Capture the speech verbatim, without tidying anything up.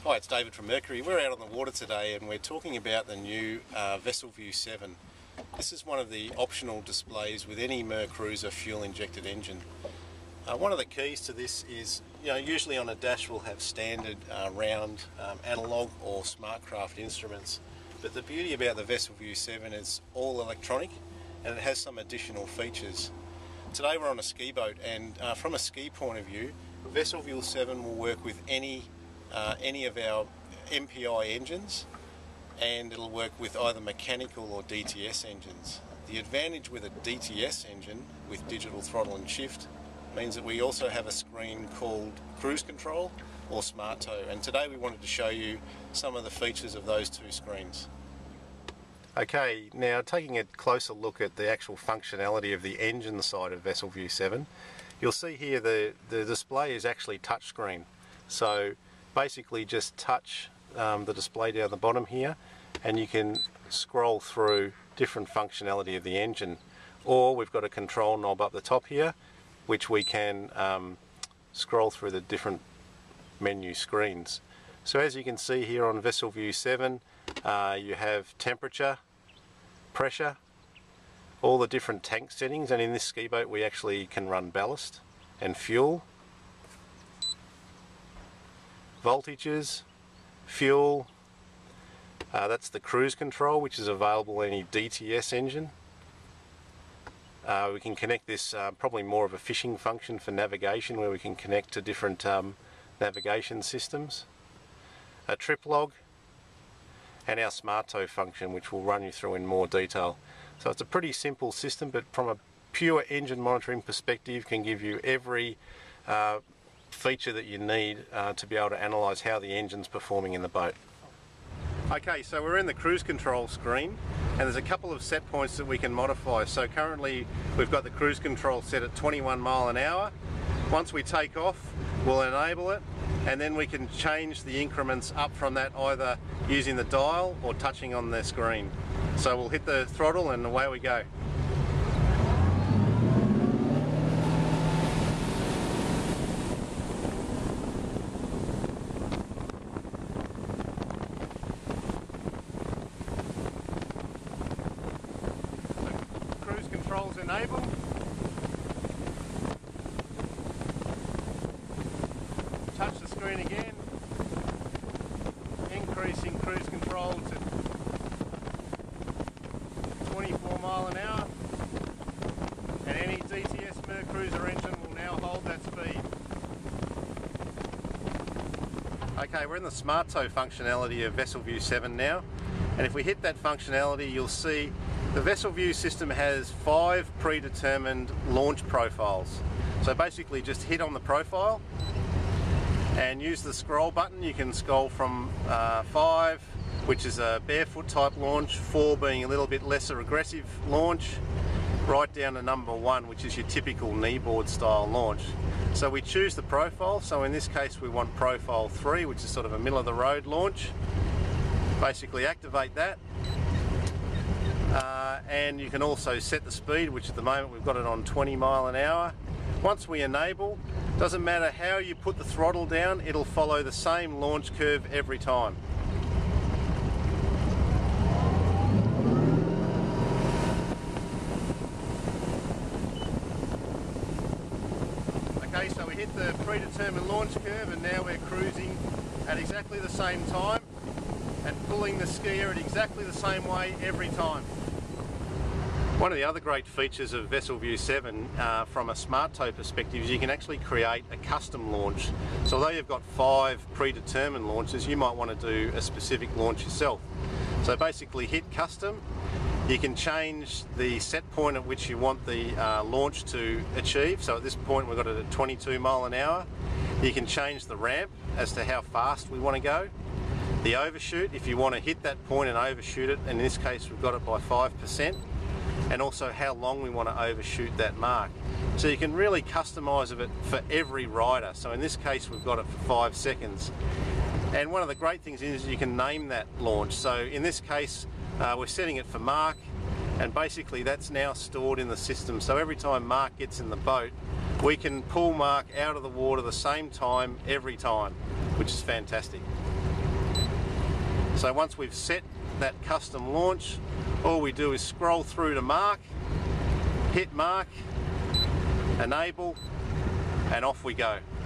Hi, it's David from Mercury. We're out on the water today and we're talking about the new uh, VesselView seven. This is one of the optional displays with any Mercruiser fuel injected engine. Uh, one of the keys to this is, you know, usually on a dash we'll have standard uh, round um, analogue or SmartCraft instruments, but the beauty about the VesselView seven is all electronic and it has some additional features. Today we're on a ski boat, and uh, from a ski point of view, VesselView seven will work with any uh, any of our M P I engines, and it'll work with either mechanical or D T S engines. The advantage with a D T S engine with digital throttle and shift means that we also have a screen called Cruise Control or Smart Tow, and today we wanted to show you some of the features of those two screens. Okay, now taking a closer look at the actual functionality of the engine side of VesselView seven, you'll see here the, the display is actually touchscreen. So basically just touch um, the display down the bottom here and you can scroll through different functionality of the engine. Or we've got a control knob up the top here which we can um, scroll through the different menu screens. So as you can see here on VesselView seven, uh, you have temperature, pressure, all the different tank settings, and in this ski boat we actually can run ballast and fuel, voltages, fuel, uh, that's the cruise control which is available in any D T S engine. Uh, we can connect this, uh, probably more of a fishing function for navigation, where we can connect to different um, navigation systems, a trip log, and our Smart Tow function, which we'll run you through in more detail. So it's a pretty simple system, but from a pure engine monitoring perspective can give you every uh, feature that you need uh, to be able to analyse how the engine's performing in the boat. Okay, so we're in the cruise control screen and there's a couple of set points that we can modify. So currently we've got the cruise control set at twenty-one mile an hour. Once we take off, we'll enable it, and then we can change the increments up from that either using the dial or touching on the screen. So we'll hit the throttle and away we go. Cruise control's enabled. Touch the screen again, increasing cruise control to twenty-four mile an hour, and any D T S Mercruiser engine will now hold that speed. Okay, we're in the Smart Tow functionality of VesselView seven now, and if we hit that functionality you'll see the VesselView system has five predetermined launch profiles. So basically just hit on the profile and use the scroll button. You can scroll from uh, five, which is a barefoot type launch, four being a little bit lesser aggressive launch, right down to number one, which is your typical kneeboard style launch. So we choose the profile, so in this case we want profile three, which is sort of a middle of the road launch. Basically activate that, uh, and you can also set the speed, which at the moment we've got it on twenty mile an hour. Once we enable, doesn't matter how you put the throttle down, it'll follow the same launch curve every time. Okay, so we hit the predetermined launch curve and now we're cruising at exactly the same time and pulling the skier at exactly the same way every time. One of the other great features of VesselView seven uh, from a Smart Tow perspective is you can actually create a custom launch. So although you've got five predetermined launches, you might want to do a specific launch yourself. So basically hit custom, you can change the set point at which you want the uh, launch to achieve. So at this point we've got it at twenty-two mile an hour. You can change the ramp as to how fast we want to go. The overshoot, if you want to hit that point and overshoot it, in this case we've got it by five percent. And also how long we want to overshoot that mark. So you can really customise it for every rider. So in this case we've got it for five seconds. And one of the great things is you can name that launch. So in this case uh, we're setting it for Mark, and basically that's now stored in the system. So every time Mark gets in the boat, we can pull Mark out of the water the same time every time, which is fantastic. So once we've set that custom launch, all we do is scroll through to mark, hit mark, enable, and off we go.